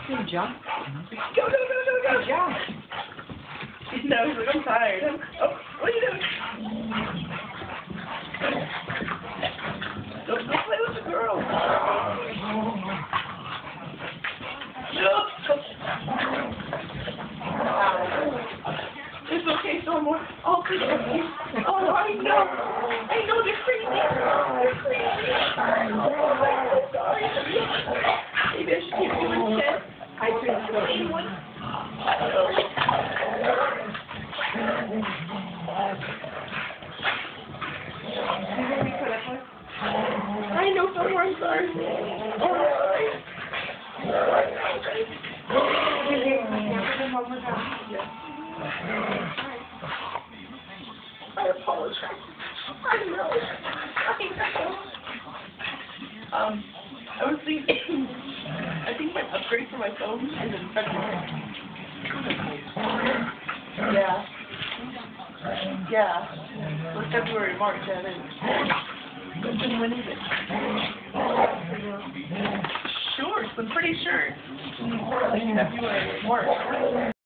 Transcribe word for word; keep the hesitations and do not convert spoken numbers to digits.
Good job. Go, go, go, go, go. Good job. No, he's like, I'm tired. I'm, oh, what are you doing? Don't, don't play with the girl. No. It's okay, someone. I'll take it. Oh, I know. I know they're crazy. They're crazy. Oh, I'm so sorry. Maybe I should give you a chance. I think so. I know somewhere, I'm sorry. Oh, I apologize. I know. I know. Um, I was thinking, I think my upgrade for my phone is in February. Yeah. Yeah. Or February, March, I think. And when is it? Sure, I'm pretty sure. Like February, March.